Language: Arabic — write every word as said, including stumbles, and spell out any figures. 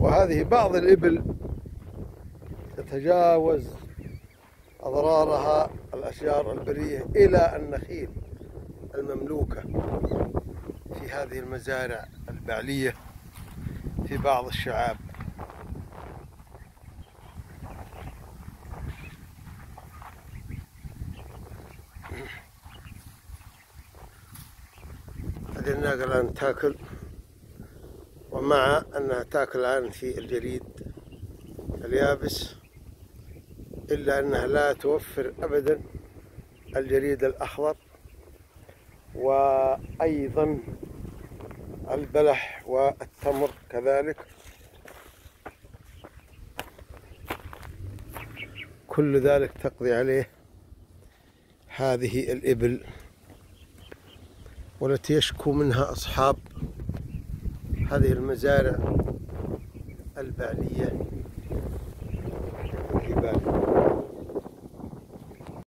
وهذه بعض الإبل تتجاوز أضرارها الأشجار البرية إلى النخيل المملوكة في هذه المزارع البعلية في بعض الشعاب. هذه الناقة الآن تاكل، ومع أنها تاكل الآن في الجريد اليابس إلا أنها لا توفر أبدا الجريد الأخضر وأيضا البلح والتمر كذلك. كل ذلك تقضي عليه هذه الإبل، والتي يشكو منها أصحاب هذه المزارع البعلية